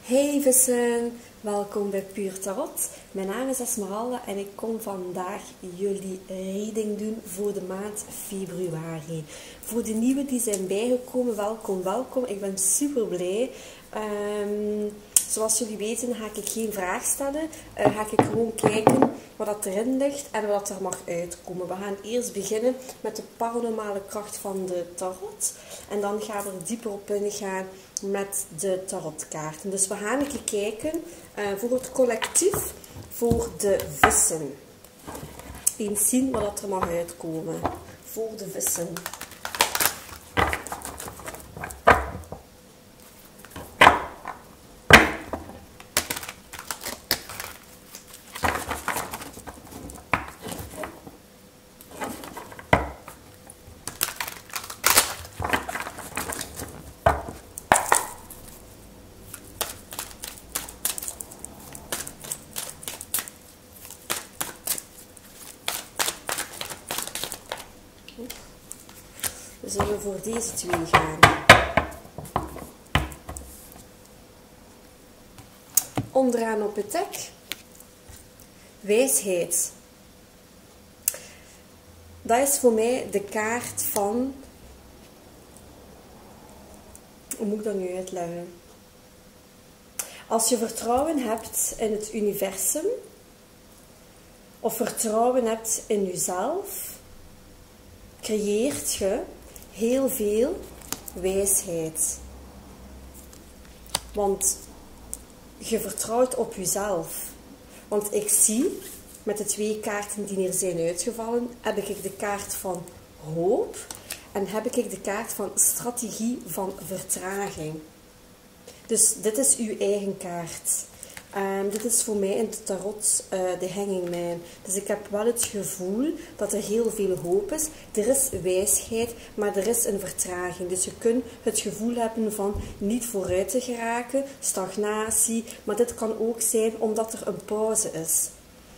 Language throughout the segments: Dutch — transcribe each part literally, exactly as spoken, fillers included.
Hey vissen, welkom bij Puur Tarot. Mijn naam is Esmeralda en ik kom vandaag jullie reading doen voor de maand februari. Voor de nieuwe die zijn bijgekomen, welkom, welkom. Ik ben super blij. Um, zoals jullie weten ga ik geen vraag stellen. Uh, ga ik gewoon kijken wat dat erin ligt en wat er mag uitkomen. We gaan eerst beginnen met de paranormale kracht van de tarot. En dan gaan we er dieper op ingaan met de tarotkaarten. Dus we gaan even kijken uh, voor het collectief, voor de vissen. Eens zien wat er mag uitkomen. Voor de vissen. We zullen voor deze twee gaan. Onderaan op het dek. Wijsheid. Dat is voor mij de kaart van... Hoe moet ik dat nu uitleggen? Als je vertrouwen hebt in het universum, of vertrouwen hebt in jezelf, creëert je heel veel wijsheid. Want je vertrouwt op jezelf. Want ik zie, met de twee kaarten die hier zijn uitgevallen, heb ik de kaart van hoop en heb ik de kaart van strategie van vertraging. Dus dit is uw eigen kaart. Um, dit is voor mij in de tarot uh, de hanging man. Dus ik heb wel het gevoel dat er heel veel hoop is. Er is wijsheid, maar er is een vertraging. Dus je kunt het gevoel hebben van niet vooruit te geraken, stagnatie. Maar dit kan ook zijn omdat er een pauze is.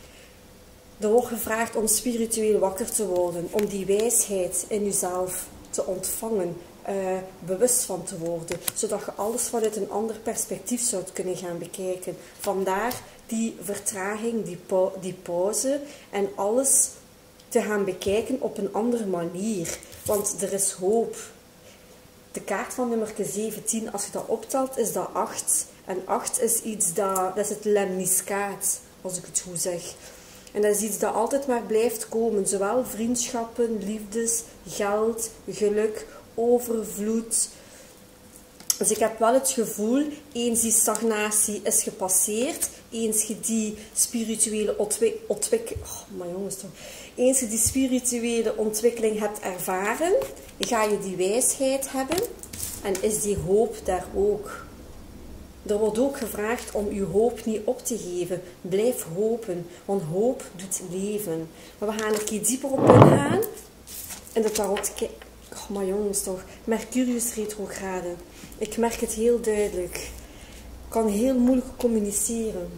Er wordt gevraagd om spiritueel wakker te worden. Om die wijsheid in jezelf te ontvangen. Uh, bewust van te worden, zodat je alles vanuit een ander perspectief zou kunnen gaan bekijken. Vandaar die vertraging, die, pa die pauze en alles te gaan bekijken op een andere manier. Want er is hoop. De kaart van nummer zeventien, als je dat optelt, is dat acht. En acht is iets dat, dat is het lemniscaat, als ik het goed zeg. En dat is iets dat altijd maar blijft komen. Zowel vriendschappen, liefdes, geld, geluk, overvloed. Dus ik heb wel het gevoel, eens die stagnatie is gepasseerd, eens je die spirituele ontwikkeling, oh, maar jongens toch, eens je die spirituele ontwikkeling hebt ervaren, ga je die wijsheid hebben en is die hoop daar ook. Er wordt ook gevraagd om uw hoop niet op te geven. Blijf hopen, want hoop doet leven. Maar we gaan een keer dieper op ingaan in de tarot. Oh, maar jongens toch, Mercurius retrograde. Ik merk het heel duidelijk. Ik kan heel moeilijk communiceren.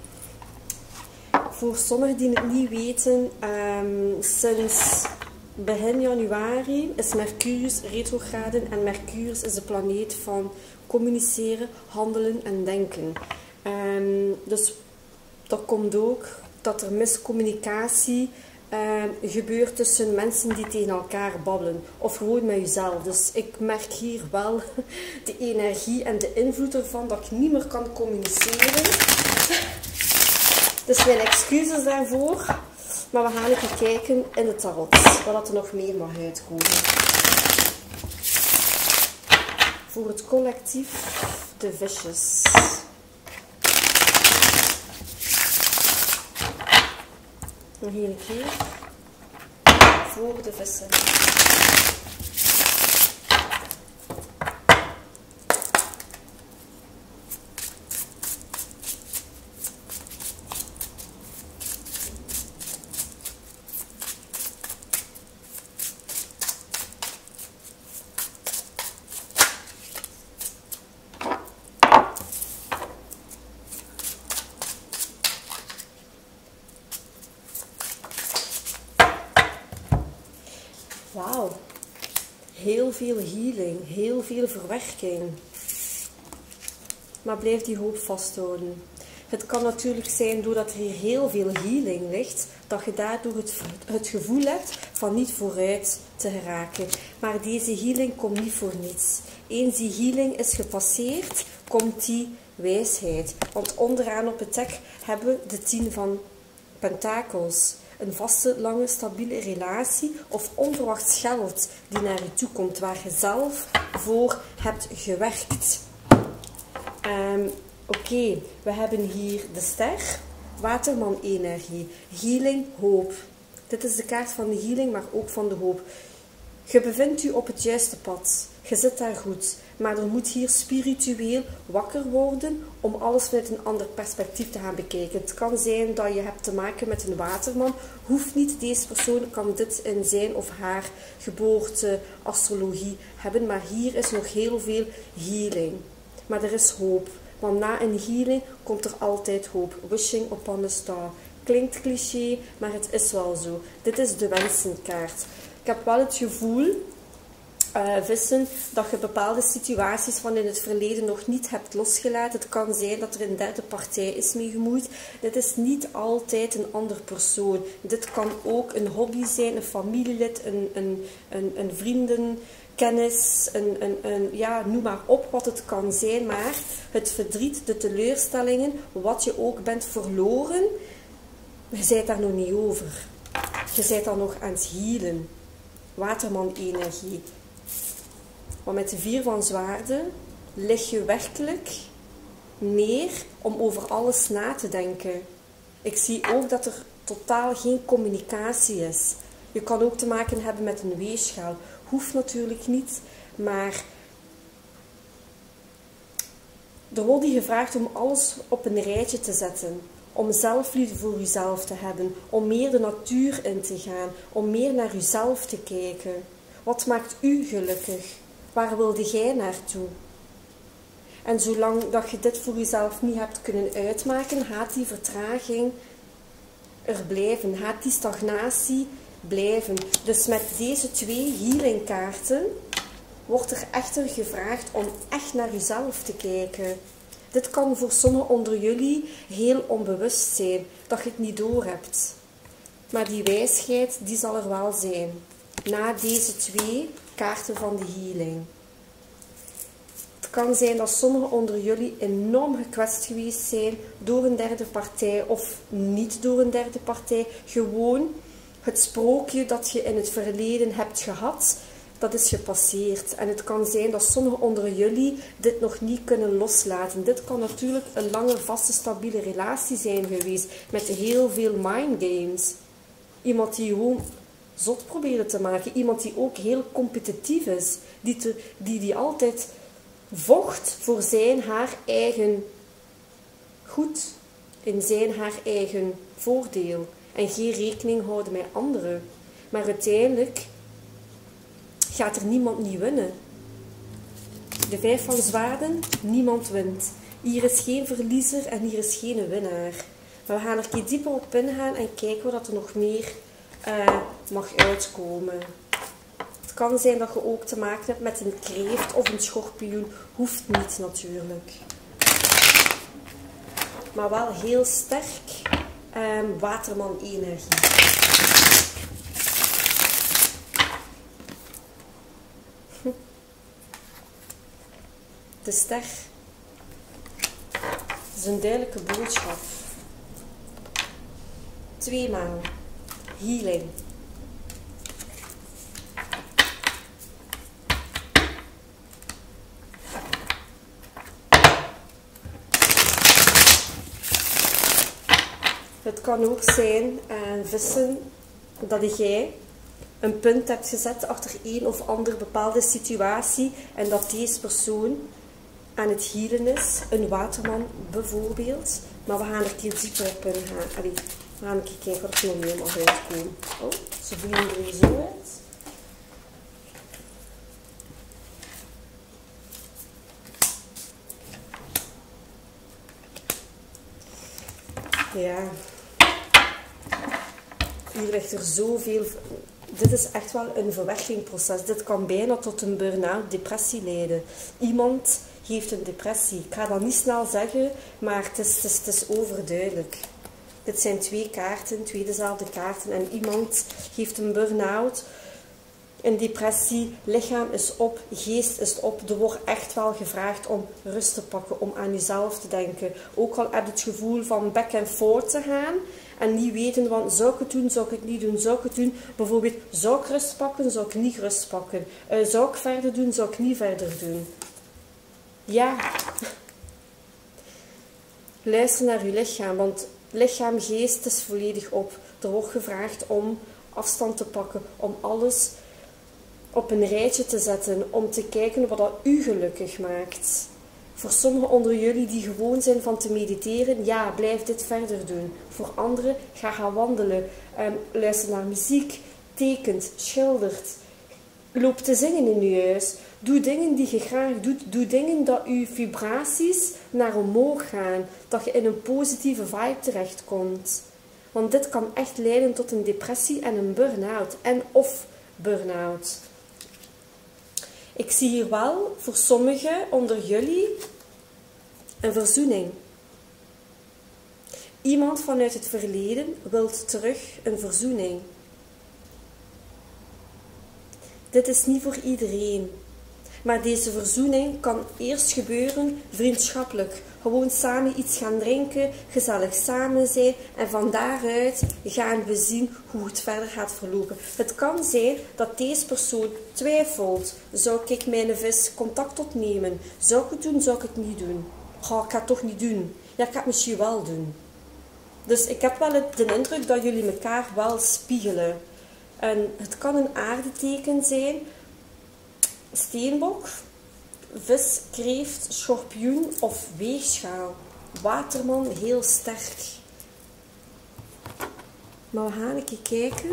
Voor sommigen die het niet weten, um, sinds begin januari is Mercurius retrograde. En Mercurius is de planeet van communiceren, handelen en denken. Um, dus dat komt ook dat er miscommunicatie Uh, gebeurt tussen mensen die tegen elkaar babbelen. Of gewoon met jezelf. Dus ik merk hier wel de energie en de invloed ervan dat ik niet meer kan communiceren. Dus mijn excuses daarvoor. Maar we gaan even kijken in de tarot. Wat er nog meer mag uitkomen. Voor het collectief de visjes. Nog een keer voor de vissen. Wauw, heel veel healing, heel veel verwerking. maar blijf die hoop vasthouden. Het kan natuurlijk zijn, doordat er hier heel veel healing ligt, dat je daardoor het, het gevoel hebt van niet vooruit te geraken. Maar deze healing komt niet voor niets. Eens die healing is gepasseerd, komt die wijsheid. Want onderaan op het dek hebben we de tien van pentakels. Een vaste, lange, stabiele relatie of onverwachts geld die naar je toe komt, waar je zelf voor hebt gewerkt. Um, Oké, okay, we hebben hier de ster, waterman-energie, healing, hoop. Dit is de kaart van de healing, maar ook van de hoop. Je bevindt u op het juiste pad. Je zit daar goed. Maar er moet hier spiritueel wakker worden om alles vanuit een ander perspectief te gaan bekijken. Het kan zijn dat je hebt te maken met een waterman. Hoeft niet, deze persoon kan dit in zijn of haar geboorte, astrologie hebben. Maar hier is nog heel veel healing. Maar er is hoop. Want na een healing komt er altijd hoop. Wishing upon a star. Klinkt cliché, maar het is wel zo. Dit is de wensenkaart. Ik heb wel het gevoel, uh, vissen, dat je bepaalde situaties van in het verleden nog niet hebt losgelaten. Het kan zijn dat er een derde partij is mee gemoeid. Dit is niet altijd een ander persoon. Dit kan ook een hobby zijn, een familielid, een, een, een, een vrienden... kennis, een, een, een, ja, noem maar op wat het kan zijn, maar het verdriet, de teleurstellingen, wat je ook bent verloren, je bent daar nog niet over. Je bent dan nog aan het healen. Waterman-energie. Want met de vier van zwaarden lig je werkelijk neer om over alles na te denken. Ik zie ook dat er totaal geen communicatie is. Je kan ook te maken hebben met een weegschaal. Hoeft natuurlijk niet, maar er wordt je gevraagd om alles op een rijtje te zetten. Om zelfliefde voor jezelf te hebben. Om meer de natuur in te gaan. Om meer naar jezelf te kijken. Wat maakt u gelukkig? Waar wilde jij naartoe? En zolang dat je dit voor jezelf niet hebt kunnen uitmaken, gaat die vertraging er blijven. Gaat die stagnatie blijven. Dus met deze twee healingkaarten wordt er echter gevraagd om echt naar jezelf te kijken. Dit kan voor sommigen onder jullie heel onbewust zijn, dat je het niet doorhebt. Maar die wijsheid, die zal er wel zijn. Na deze twee kaarten van de healing. Het kan zijn dat sommigen onder jullie enorm gekwetst geweest zijn door een derde partij of niet door een derde partij. Gewoon het sprookje dat je in het verleden hebt gehad, dat is gepasseerd. En het kan zijn dat sommigen onder jullie dit nog niet kunnen loslaten. Dit kan natuurlijk een lange, vaste, stabiele relatie zijn geweest met heel veel mind games. Iemand die gewoon zot probeerde te maken. Iemand die ook heel competitief is. Die, te, die, die altijd vocht voor zijn, haar eigen goed. In zijn, haar eigen voordeel. En geen rekening houden met anderen. Maar uiteindelijk gaat er niemand niet winnen. De vijf van zwaarden, niemand wint. Hier is geen verliezer en hier is geen winnaar. Maar we gaan er een keer dieper op ingaan en kijken wat er nog meer uh, mag uitkomen. Het kan zijn dat je ook te maken hebt met een kreeft of een schorpioen. Hoeft niet natuurlijk. Maar wel heel sterk um, waterman-energie. De ster is een duidelijke boodschap. Tweemaal. Healing. Het kan ook zijn, uh, vissen, dat jij een punt hebt gezet achter een of andere bepaalde situatie en dat deze persoon aan het healen is, een waterman bijvoorbeeld, maar we gaan er een keer dieper op ingaan. Allee, we gaan een keer kijken wat er nog meer mag uitkomen. Oh, ze voelen er weer zo uit. Ja, hier ligt er zoveel. Dit is echt wel een verwerkingproces. Dit kan bijna tot een burn-out, depressie leiden. Iemand heeft een depressie. Ik ga dat niet snel zeggen, maar het is, het is, het is overduidelijk. Dit zijn twee kaarten, twee dezelfde kaarten. En iemand heeft een burn-out, een depressie, lichaam is op, geest is op. Er wordt echt wel gevraagd om rust te pakken, om aan jezelf te denken. Ook al heb je het gevoel van back and forth te gaan en niet weten, want zou ik het doen, zou ik het niet doen, zou ik het doen. Bijvoorbeeld, zou ik rust pakken, zou ik niet rust pakken. Uh, zou ik verder doen, zou ik niet verder doen. Ja. Luister naar je lichaam, want lichaam, geest is volledig op. Er wordt gevraagd om afstand te pakken, om alles op een rijtje te zetten, om te kijken wat dat u gelukkig maakt. Voor sommigen onder jullie die gewoon zijn van te mediteren, ja, blijf dit verder doen. Voor anderen, ga gaan wandelen, um, luister naar muziek, tekent, schildert, loop te zingen in je huis. Doe dingen die je graag doet. Doe dingen dat je vibraties naar omhoog gaan. Dat je in een positieve vibe terechtkomt. Want dit kan echt leiden tot een depressie en een burn-out. En of burn-out. Ik zie hier wel voor sommigen onder jullie een verzoening. Iemand vanuit het verleden wil terug een verzoening. Dit is niet voor iedereen. Maar deze verzoening kan eerst gebeuren vriendschappelijk. Gewoon samen iets gaan drinken, gezellig samen zijn. En van daaruit gaan we zien hoe het verder gaat verlopen. Het kan zijn dat deze persoon twijfelt. Zou ik mijn vis contact opnemen? Zou ik het doen, zou ik het niet doen? Oh, ik ga het toch niet doen. Ja, ik ga het misschien wel doen. Dus ik heb wel de indruk dat jullie elkaar wel spiegelen. En het kan een aardeteken zijn. Steenbok, vis, kreeft, schorpioen of weegschaal. Waterman, heel sterk. Maar we gaan even kijken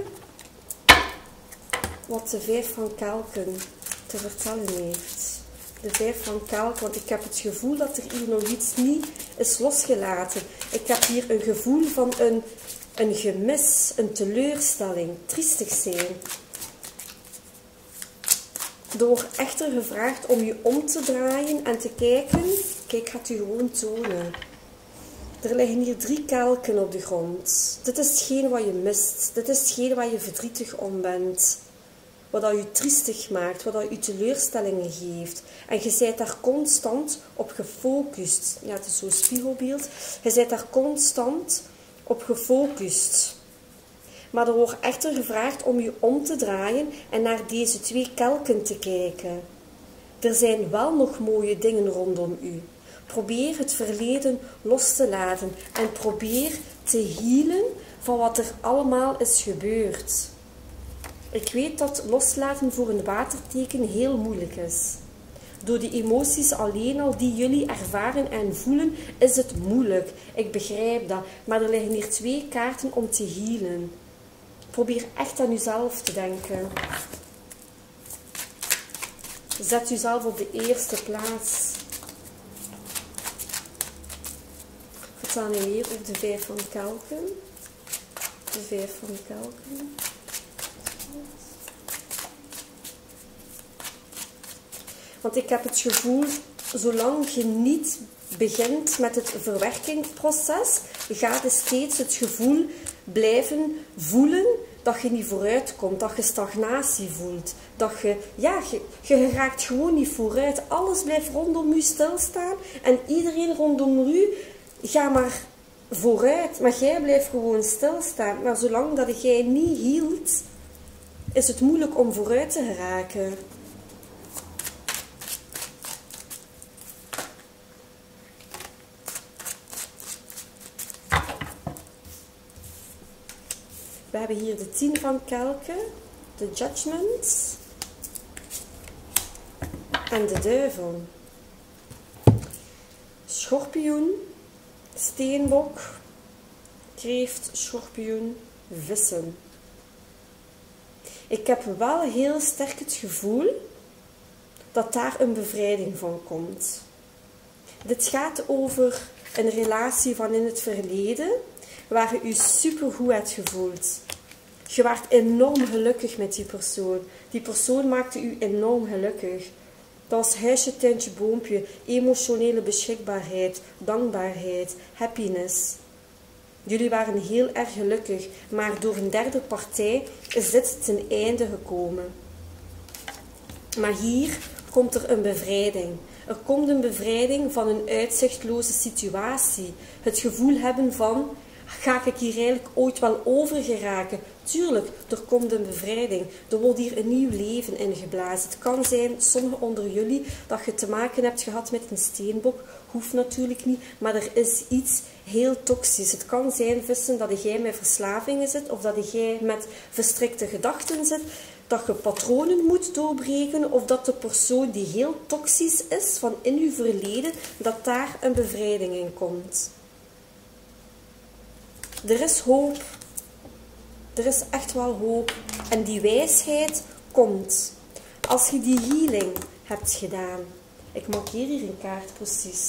wat de vijf van kelken te vertellen heeft. De vijf van kelk, want ik heb het gevoel dat er hier nog iets niet is losgelaten. Ik heb hier een gevoel van een, een gemis, een teleurstelling, triestig zijn. Er wordt echter gevraagd om je om te draaien en te kijken. Kijk, ik ga het u gewoon tonen. Er liggen hier drie kelken op de grond. Dit is hetgeen wat je mist. Dit is hetgeen waar je verdrietig om bent. Wat dat je triestig maakt, wat dat je teleurstellingen geeft. En je bent daar constant op gefocust. Ja, het is zo'n spiegelbeeld. Je bent daar constant op gefocust. Maar er wordt echter gevraagd om je om te draaien en naar deze twee kelken te kijken. Er zijn wel nog mooie dingen rondom u. Probeer het verleden los te laten en probeer te healen van wat er allemaal is gebeurd. Ik weet dat loslaten voor een waterteken heel moeilijk is. Door die emoties alleen al die jullie ervaren en voelen, is het moeilijk. Ik begrijp dat, maar er liggen hier twee kaarten om te healen. Probeer echt aan uzelf te denken. Zet uzelf op de eerste plaats. We staan hier op de vijf van kelken. De vijf van kelken. Want ik heb het gevoel, zolang je niet begint met het verwerkingsproces, gaat je steeds het gevoel blijven voelen dat je niet vooruit komt, dat je stagnatie voelt. Dat je, ja, je, je raakt gewoon niet vooruit. Alles blijft rondom u stilstaan en iedereen rondom u gaat maar vooruit. Maar jij blijft gewoon stilstaan. Maar zolang dat jij niet hield, is het moeilijk om vooruit te geraken. We hebben hier de tien van kelken, de judgment en de duivel. Schorpioen, steenbok, kreeft, schorpioen, vissen. Ik heb wel heel sterk het gevoel dat daar een bevrijding van komt. Dit gaat over een relatie van in het verleden, waar je je supergoed hebt gevoeld. Je werd enorm gelukkig met die persoon. Die persoon maakte u enorm gelukkig. Dat was huisje, tuintje, boompje, emotionele beschikbaarheid, dankbaarheid, happiness. Jullie waren heel erg gelukkig, maar door een derde partij is dit ten einde gekomen. Maar hier komt er een bevrijding. Er komt een bevrijding van een uitzichtloze situatie. Het gevoel hebben van, ga ik hier eigenlijk ooit wel over geraken? Tuurlijk, er komt een bevrijding. Er wordt hier een nieuw leven ingeblazen. Het kan zijn, sommigen onder jullie, dat je te maken hebt gehad met een steenbok. Hoeft natuurlijk niet, maar er is iets heel toxisch. Het kan zijn, vissen, dat jij met verslavingen zit, of dat jij met verstrikte gedachten zit, dat je patronen moet doorbreken, of dat de persoon die heel toxisch is van in je verleden, dat daar een bevrijding in komt. Er is hoop. Er is echt wel hoop. En die wijsheid komt. Als je die healing hebt gedaan. Ik markeer hier een kaart precies.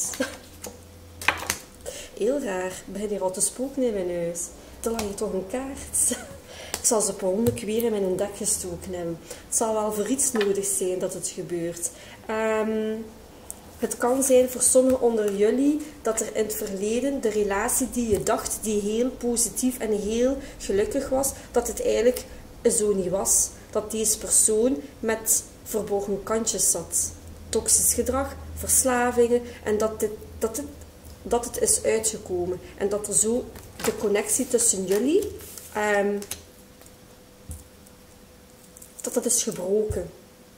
Heel raar. Ik begin hier al te spoken in mijn neus. Er lag hier toch een kaart. Ik zal ze per honderd weer in mijn dek gestoken hebben. Het zal wel voor iets nodig zijn dat het gebeurt. Um, Het kan zijn voor sommigen onder jullie dat er in het verleden de relatie die je dacht, die heel positief en heel gelukkig was, dat het eigenlijk zo niet was. Dat deze persoon met verborgen kantjes zat. Toxisch gedrag, verslavingen en dat, dit, dat, het, dat het is uitgekomen. En dat er zo de connectie tussen jullie, um, dat dat is gebroken.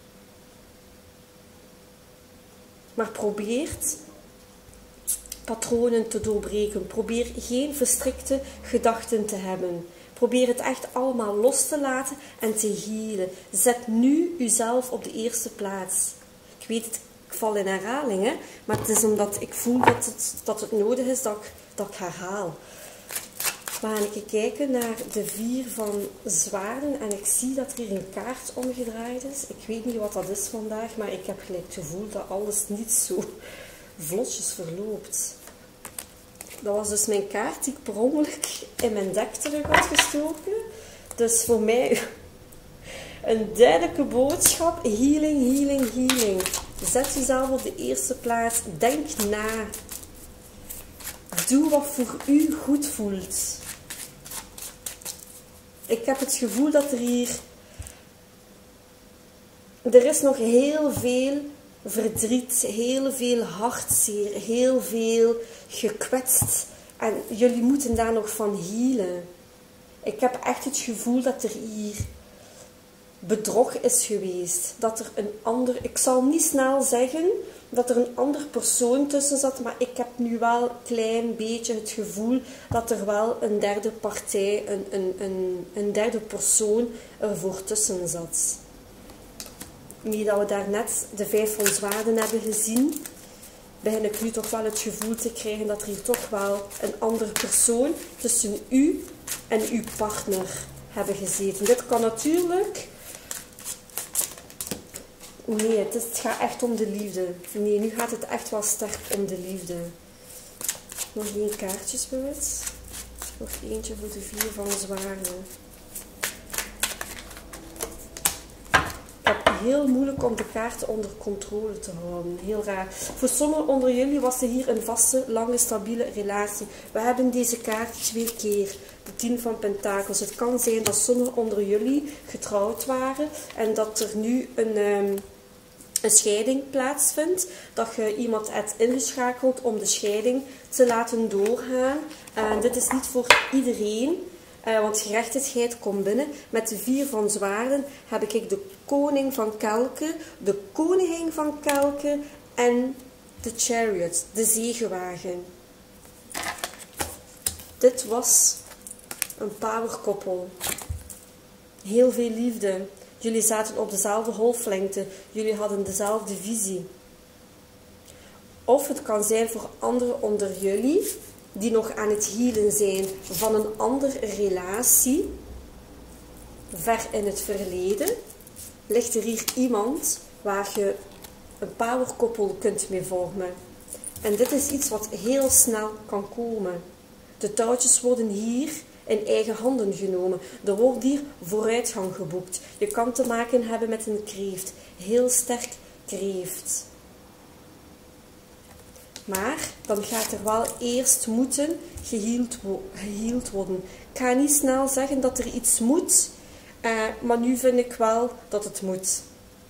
Maar probeert patronen te doorbreken. Probeer geen verstrikte gedachten te hebben. Probeer het echt allemaal los te laten en te healen. Zet nu uzelf op de eerste plaats. Ik weet het, ik val in herhaling, hè? Maar het is omdat ik voel dat het, dat het nodig is dat ik, dat ik herhaal. We gaan even kijken naar de vier van zwaarden en ik zie dat er hier een kaart omgedraaid is. Ik weet niet wat dat is vandaag, maar ik heb gelijk het gevoel dat alles niet zo vlotjes verloopt. Dat was dus mijn kaart die ik per ongeluk in mijn dek terug had gestoken. Dus voor mij een duidelijke boodschap. Healing, healing, healing. Zet jezelf op de eerste plaats. Denk na. Doe wat voor u goed voelt. Ik heb het gevoel dat er hier... Er is nog heel veel verdriet, heel veel hartzeer, heel veel gekwetst. En jullie moeten daar nog van healen. Ik heb echt het gevoel dat er hier bedrog is geweest. Dat er een ander... Ik zal niet snel zeggen dat er een ander persoon tussen zat, maar ik heb nu wel een klein beetje het gevoel dat er wel een derde partij, een, een, een, een derde persoon ervoor tussen zat. Nu dat we daarnet de vijf van zwaarden hebben gezien, begin ik nu toch wel het gevoel te krijgen dat er hier toch wel een andere persoon tussen u en uw partner hebben gezeten. Dit kan natuurlijk... Nee, het, is, het gaat echt om de liefde. Nee, nu gaat het echt wel sterk om de liefde. Nog geen kaartjes bewust. Nog eentje voor de vier van zwaarden. Ik heb heel moeilijk om de kaarten onder controle te houden. Heel raar. Voor sommigen onder jullie was er hier een vaste, lange, stabiele relatie. We hebben deze kaart twee keer. De tien van pentakels. Het kan zijn dat sommigen onder jullie getrouwd waren en dat er nu een... Um, een scheiding plaatsvindt, dat je iemand hebt ingeschakeld om de scheiding te laten doorgaan. Uh, dit is niet voor iedereen, uh, want gerechtigheid komt binnen. Met de vier van zwaarden heb ik de koning van kelken, de koningin van kelken en de chariot, de zegenwagen. Dit was een powerkoppel. Heel veel liefde. Jullie zaten op dezelfde golflengte. Jullie hadden dezelfde visie. Of het kan zijn voor anderen onder jullie die nog aan het healen zijn van een andere relatie. Ver in het verleden ligt er hier iemand waar je een powerkoppel kunt mee vormen. En dit is iets wat heel snel kan komen. De touwtjes worden hier in eigen handen genomen. Er wordt hier vooruitgang geboekt. Je kan te maken hebben met een kreeft. Heel sterk kreeft. Maar dan gaat er wel eerst moeten geheeld, wo geheeld worden. Ik ga niet snel zeggen dat er iets moet, uh, maar nu vind ik wel dat het moet.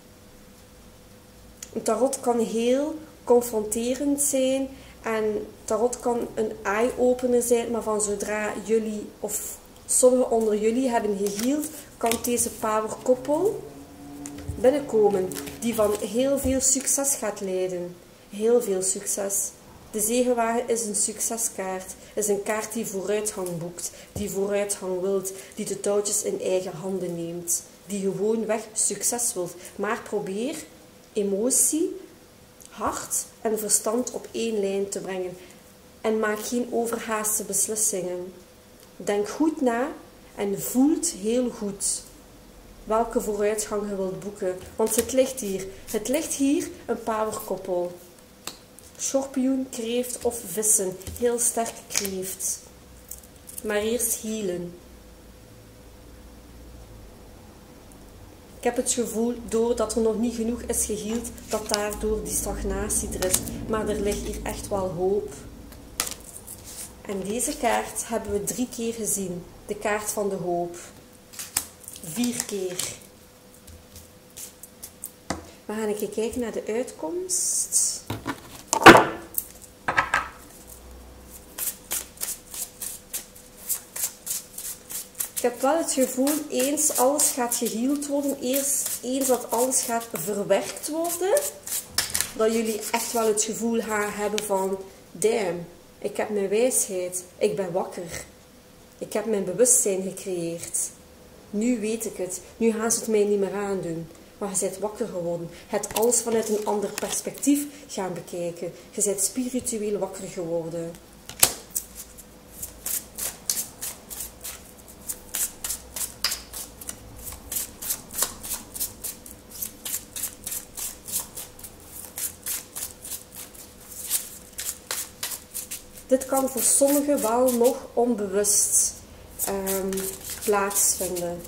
Een tarot kan heel confronterend zijn en tarot kan een eye-opener zijn, maar van zodra jullie of sommigen onder jullie hebben geheeld, kan deze powerkoppel binnenkomen die van heel veel succes gaat leiden. Heel veel succes. De zegenwagen is een succeskaart. Is een kaart die vooruitgang boekt, die vooruitgang wilt, die de touwtjes in eigen handen neemt, die gewoonweg succes wilt. Maar probeer emotie, hart en verstand op één lijn te brengen. En maak geen overhaaste beslissingen. Denk goed na en voelt heel goed welke vooruitgang je wilt boeken. Want het ligt hier. Het ligt hier een powerkoppel. Schorpioen, kreeft of vissen. Heel sterk kreeft. Maar eerst healen. Ik heb het gevoel, doordat er nog niet genoeg is geheeld, dat daardoor die stagnatie er is. Maar er ligt hier echt wel hoop. En deze kaart hebben we drie keer gezien. De kaart van de hoop. Vier keer. We gaan even kijken naar de uitkomst. Ik heb wel het gevoel, eens alles gaat geheeld worden, eerst, eens dat alles gaat verwerkt worden, dat jullie echt wel het gevoel gaan hebben van, damn, ik heb mijn wijsheid, ik ben wakker. Ik heb mijn bewustzijn gecreëerd. Nu weet ik het, nu gaan ze het mij niet meer aandoen. Maar je bent wakker geworden. Je hebt alles vanuit een ander perspectief gaan bekijken. Je bent spiritueel wakker geworden. Dit kan voor sommigen wel nog onbewust um, plaatsvinden.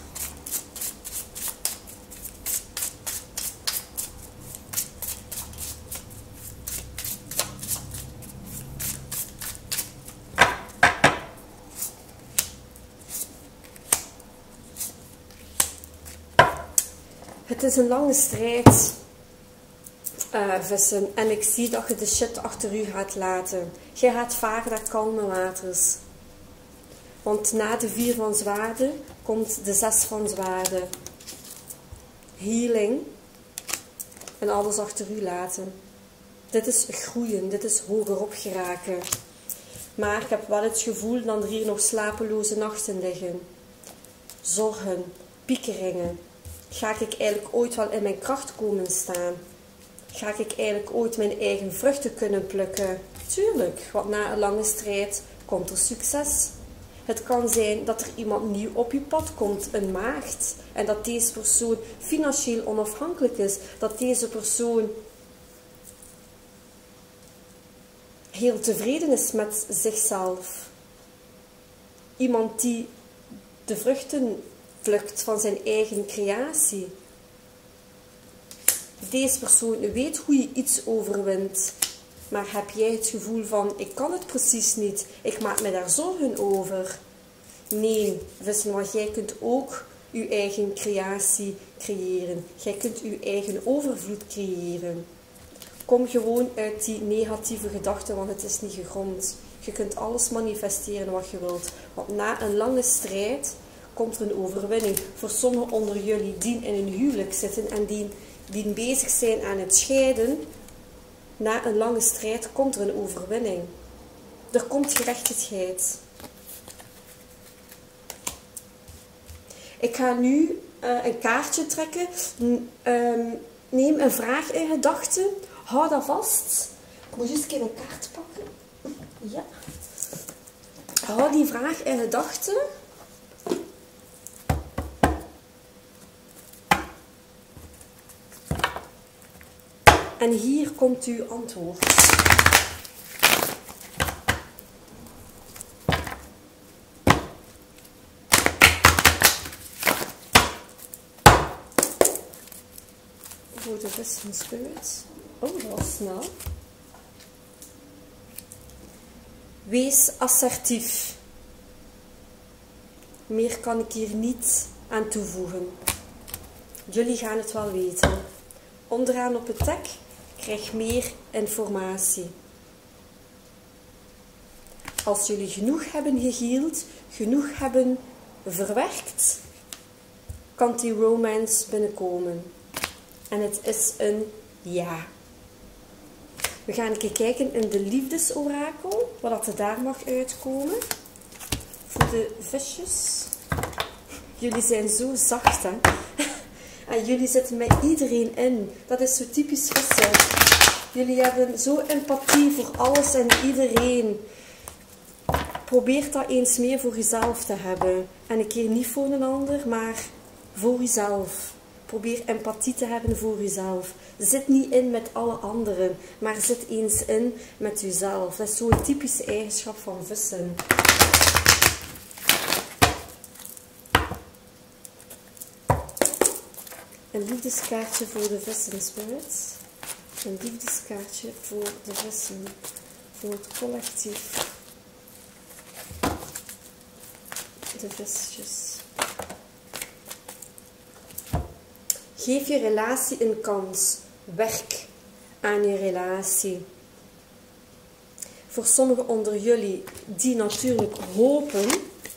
Het is een lange strijd, uh, vissen. En ik zie dat je de shit achter u gaat laten. Je gaat varen naar kalme waters. Want na de vier van zwaarden komt de zes van zwaarden. Healing. En alles achter u laten. Dit is groeien. Dit is hogerop geraken. Maar ik heb wel het gevoel dat er hier nog slapeloze nachten liggen. Zorgen. Piekeringen. Ga ik eigenlijk ooit wel in mijn kracht komen staan? Ga ik eigenlijk ooit mijn eigen vruchten kunnen plukken? Tuurlijk, want na een lange strijd komt er succes. Het kan zijn dat er iemand nieuw op je pad komt, een maagd. En dat deze persoon financieel onafhankelijk is. Dat deze persoon heel tevreden is met zichzelf. Iemand die de vruchten plukt van zijn eigen creatie. Deze persoon weet hoe je iets overwint. Maar heb jij het gevoel van, ik kan het precies niet, ik maak me daar zorgen over? Nee, vissen, want jij kunt ook je eigen creatie creëren. Jij kunt je eigen overvloed creëren. Kom gewoon uit die negatieve gedachten, want het is niet gegrond. Je kunt alles manifesteren wat je wilt. Want na een lange strijd komt er een overwinning. Voor sommigen onder jullie die in een huwelijk zitten en die, die bezig zijn aan het scheiden, na een lange strijd komt er een overwinning. Er komt gerechtigheid. Ik ga nu uh, een kaartje trekken. Um, neem een vraag in gedachten. Hou dat vast. Ik moet eens een keer een kaart pakken. Ja. Hou die vraag in gedachten. En hier komt uw antwoord. Voilà. voor de vissen spirit. Oh, dat was snel. Wees assertief. Meer kan ik hier niet aan toevoegen. Jullie gaan het wel weten. Onderaan op het dek krijg meer informatie. Als jullie genoeg hebben geheeld, genoeg hebben verwerkt, kan die romance binnenkomen. En het is een ja. We gaan een keer kijken in de liefdesorakel, wat er daar mag uitkomen. Voor de visjes. Jullie zijn zo zacht, hè. En jullie zitten met iedereen in. Dat is zo typisch vissen. Jullie hebben zo empathie voor alles en iedereen. Probeer dat eens meer voor jezelf te hebben. En een keer niet voor een ander, maar voor jezelf. Probeer empathie te hebben voor jezelf. Zit niet in met alle anderen, maar zit eens in met jezelf. Dat is zo'n typische eigenschap van vissen. Een liefdeskaartje voor de vissen spirits. Een liefdeskaartje voor de vissen. Voor het collectief. De visjes. Geef je relatie een kans. Werk aan je relatie. Voor sommigen onder jullie die natuurlijk hopen,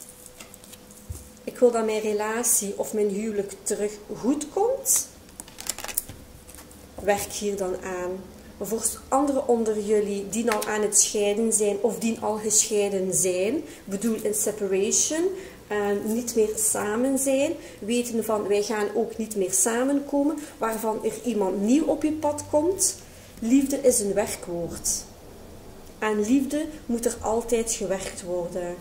ik wil dat mijn relatie of mijn huwelijk terug goed komt, werk hier dan aan. Voor anderen onder jullie die al aan het scheiden zijn of die al gescheiden zijn, bedoel in separation, uh, niet meer samen zijn, weten van wij gaan ook niet meer samenkomen, waarvan er iemand nieuw op je pad komt. Liefde is een werkwoord. Aan liefde moet er altijd gewerkt worden.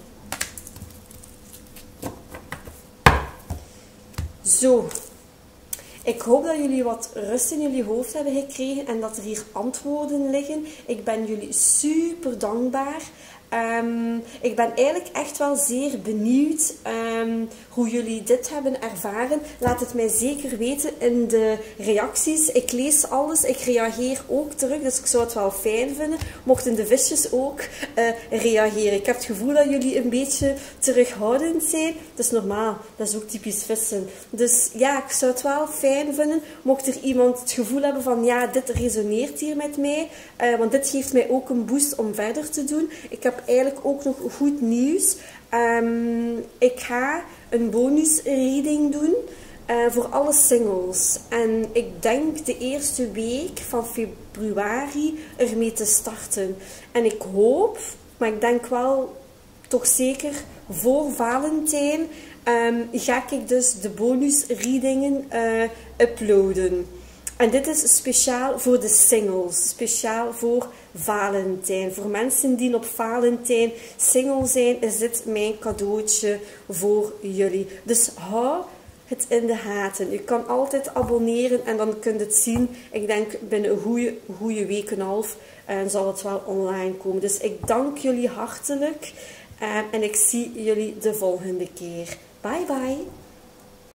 Zo. Ik hoop dat jullie wat rust in jullie hoofd hebben gekregen en dat er hier antwoorden liggen. Ik ben jullie super dankbaar. Um, ik ben eigenlijk echt wel zeer benieuwd um, hoe jullie dit hebben ervaren. Laat het mij zeker weten in de reacties. Ik lees alles, ik reageer ook terug, dus ik zou het wel fijn vinden. Mochten de visjes ook uh, reageren. Ik heb het gevoel dat jullie een beetje terughoudend zijn. Dat is normaal, dat is ook typisch vissen. Dus ja, ik zou het wel fijn vinden. Mocht er iemand het gevoel hebben van ja, dit resoneert hier met mij. Uh, want dit geeft mij ook een boost om verder te doen. Ik heb eigenlijk ook nog goed nieuws. Um, ik ga een bonus reading doen uh, voor alle singles. En ik denk de eerste week van februari ermee te starten. En ik hoop, maar ik denk wel toch zeker voor Valentijn, um, ga ik dus de bonus readingen uh, uploaden. En dit is speciaal voor de singles, speciaal voor Valentijn. Voor mensen die op Valentijn single zijn, is dit mijn cadeautje voor jullie. Dus hou het in de gaten. Je kan altijd abonneren en dan kun je het zien. Ik denk binnen een goede, goede week en een half en zal het wel online komen. Dus ik dank jullie hartelijk en ik zie jullie de volgende keer. Bye bye!